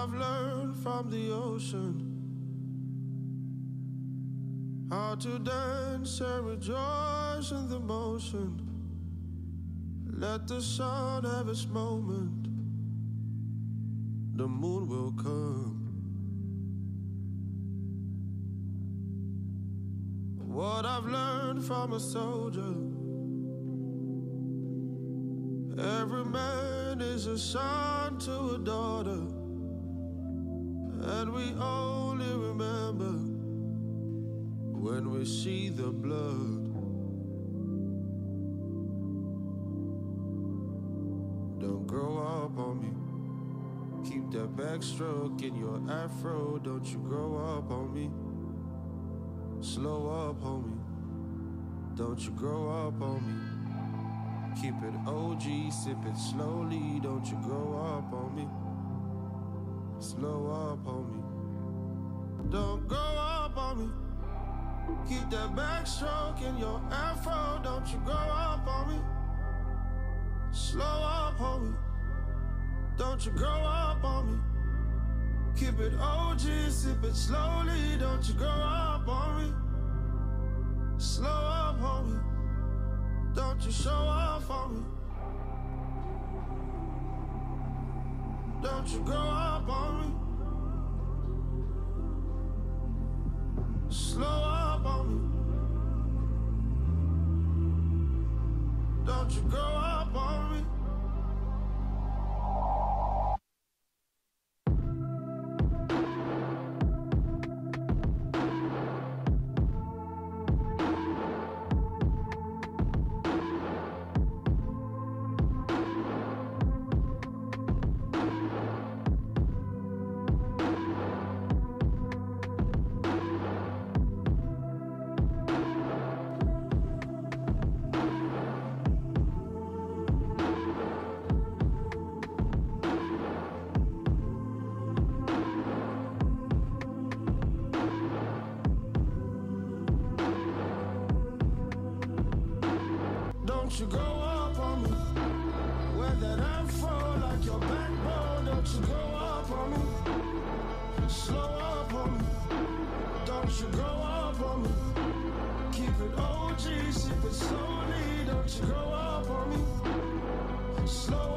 I've learned from the ocean, how to dance and rejoice in the motion. Let the sun have its moment, the moon will come. What I've learned from a soldier, every man is a son to a daughter, and we only remember when we see the blood. Don't grow up on me, keep that backstroke in your afro. Don't you grow up on me, slow up homie. Don't you grow up on me, keep it OG, sip it slowly. Don't you grow up on me, slow up homie. Don't grow up on me, keep that backstroke in your afro. Don't you grow up on me, slow up homie. Don't you grow up on me, keep it OG, sip it slowly. Don't you grow up on me, slow up homie. Don't you show off on me, don't you grow up on me, slow up on me. Don't you grow up on me. Don't you grow up on me, wear that afro like your backbone. Don't you grow up on me, slow up on me. Don't you grow up on me, keep it OG, sip it slowly. Don't you grow up on me, slow